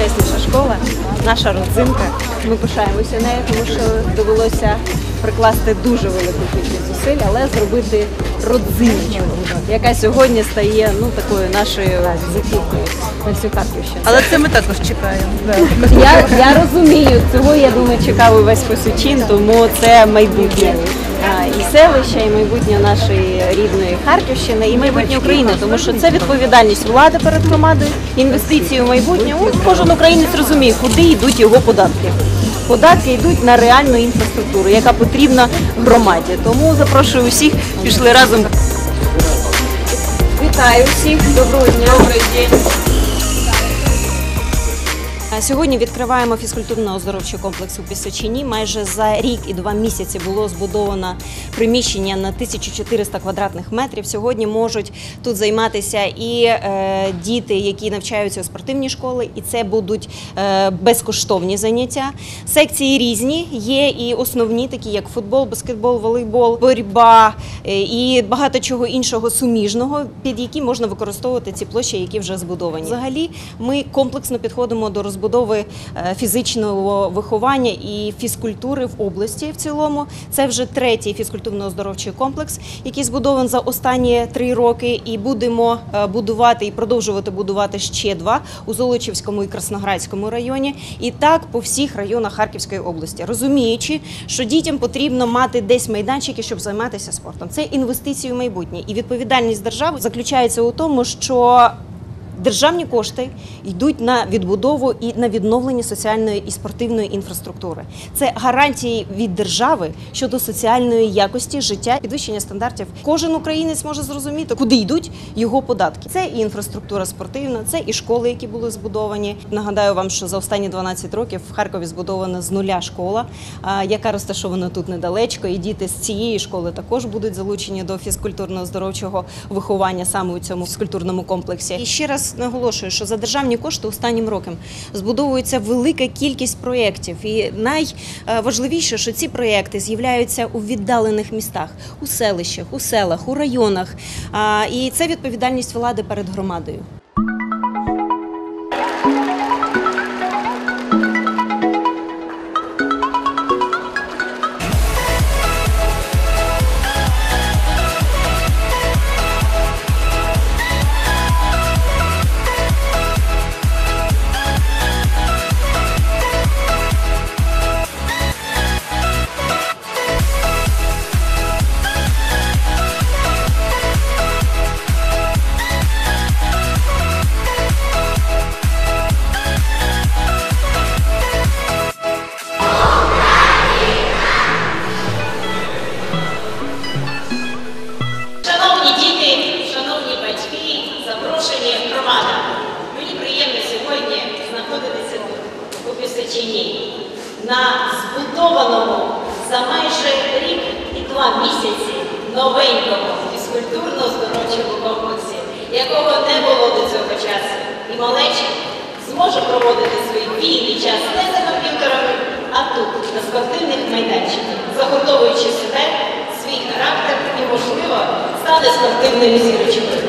найсучасніша школа, наша родзинка. Ми пишаємося нею, тому що довелося прикласти дуже велику кількість зусиль, але зробити родзинку, яка сьогодні стає такою нашою візитівкою на всю Харківщину. Але це ми також чекаємо. Я розумію, цього, я думаю, чекав і весь Пісочин, тому це майбутнє і селища, і майбутнє нашої рідної Харківщини, і майбутнє України, тому що це відповідальність влади перед громадою, інвестиції в майбутнє. Кожен українець розуміє, куди йдуть його податки. Податки йдуть на реальну інфраструктуру, яка потрібна громаді. Тому запрошую усіх, пішли разом. Вітаю всіх, доброго дня. Добрий день. Сьогодні відкриваємо фізкультурно-оздоровчий комплекс у Пісочині. Майже за рік і 2 місяці було збудовано приміщення на 1400 квадратних метрів. Сьогодні можуть тут займатися і діти, які навчаються у спортивній школі, і це будуть безкоштовні заняття. Секції різні, є і основні, такі як футбол, баскетбол, волейбол, боротьба і багато чого іншого суміжного, під які можна використовувати ці площі, які вже збудовані. Взагалі ми комплексно підходимо до розбудови фізичного виховання і фізкультури в області в цілому. Це вже 3-й фізкультурно-оздоровчий комплекс, який збудований за останні 3 роки, і будемо будувати і продовжувати будувати ще 2 у Золочівському і Красноградському районі, і так по всіх районах Харківської області, розуміючи, що дітям потрібно мати десь майданчики, щоб займатися спортом. Це інвестиції в майбутнє, і відповідальність держави заключається у тому, що державні кошти йдуть на відбудову і на відновлення соціальної і спортивної інфраструктури. Це гарантії від держави щодо соціальної якості життя, підвищення стандартів. Кожен українець може зрозуміти, куди йдуть його податки. Це і інфраструктура спортивна, це і школи, які були збудовані. Нагадаю вам, що за останні 12 років в Харкові збудована з нуля школа, яка розташована тут недалечко, і діти з цієї школи також будуть залучені до фізкультурно-оздоровчого виховання саме у цьому фізкультурному комплексі. І ще раз наголошую, що за державні кошти останнім роком збудовується велика кількість проєктів. І найважливіше, що ці проєкти з'являються у віддалених містах, у селищах, у селах, у районах. І це відповідальність влади перед громадою. На збудованому за майже рік і 2 місяці новенькому фізкультурно-оздоровчому комплексі, якого не було до цього часу. І малеча зможе проводити свій вільний час не за комп'ютерами, а тут, на спортивних майданчиках, заготовуючи себе, свій характер і, можливо, стане спортивною зірочкою.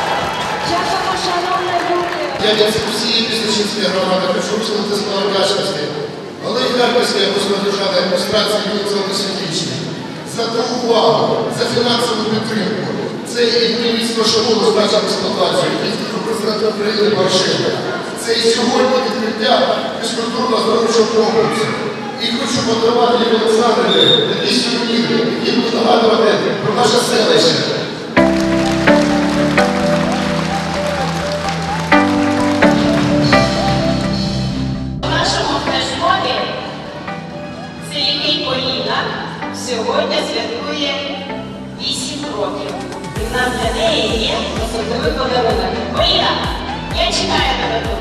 Я від всієї Пісочинської громади хочу висловити слова вдячності голові Харківської обласної державної адміністрації Олександру Васильовичу за ту увагу, за фінансову підтримку. Це і будівництво школи з нашою експлуатацією, і президента України Порошенка. Це і сьогодні відкриття фізкультурно-оздоровчого комплексу. І хочу подарувати Олександрі такі сувеніри, які будуть нагадувати про наше селище. Сьогодні святкує 8 років. І в нас для неї є особливий подарунок. Поліна, я чекаю тебе тут.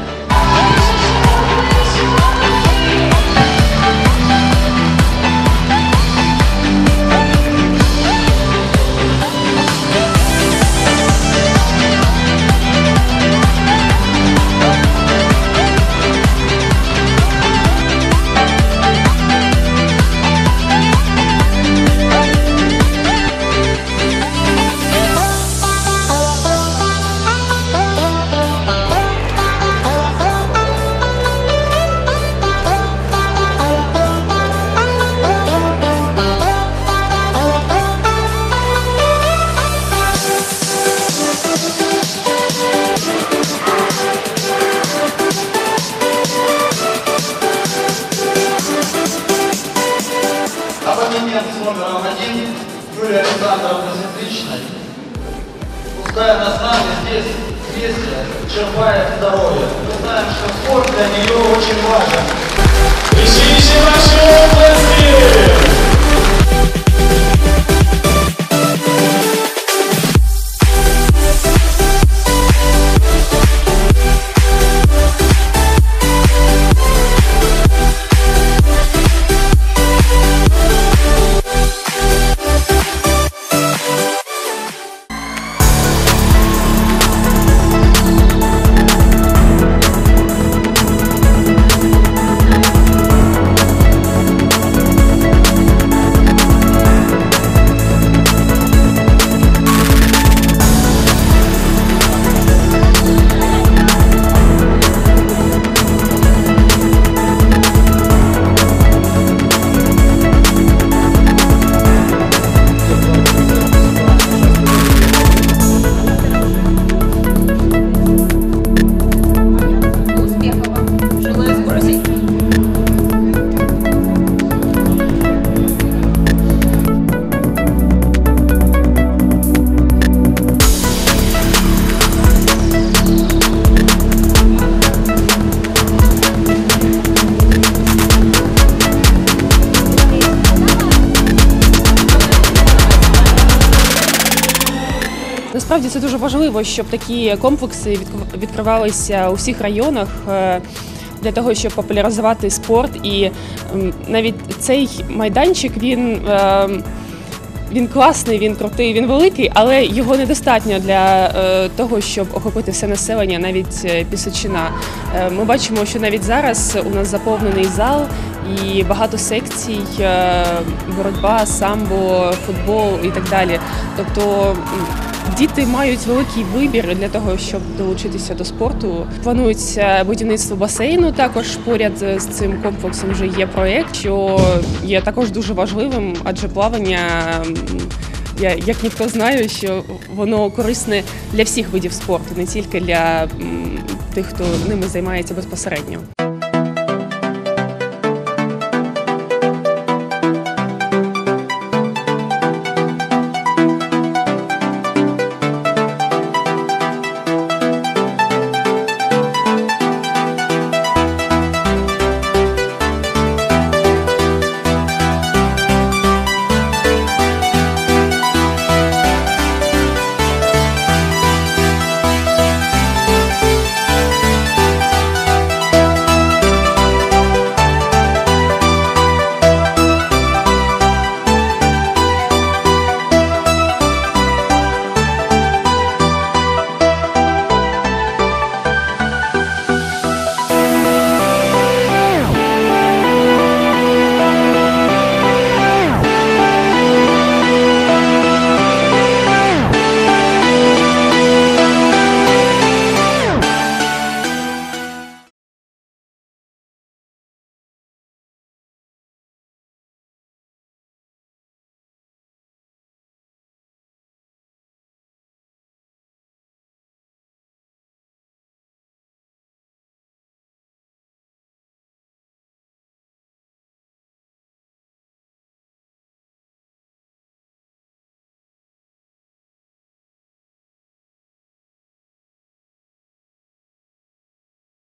Юлии Александровны Светличной. Пускай она с нами здесь вместе черпает здоровье. Мы знаем, что спорт для нее очень важен. Ищите ваши области! Насправді це дуже важливо, щоб такі комплекси відкривалися у всіх районах для того, щоб популяризувати спорт. І навіть цей майданчик, він класний, він крутий, він великий, але його недостатньо для того, щоб охопити все населення, навіть Пісочина. Ми бачимо, що навіть зараз у нас заповнений зал і багато секцій, боротьба, самбо, футбол і так далі. Тобто діти мають великий вибір для того, щоб долучитися до спорту. Планується будівництво басейну, також поряд з цим комплексом вже є проєкт, що є також дуже важливим, адже плавання, я як ніхто знаю, що воно корисне для всіх видів спорту, не тільки для тих, хто ними займається безпосередньо.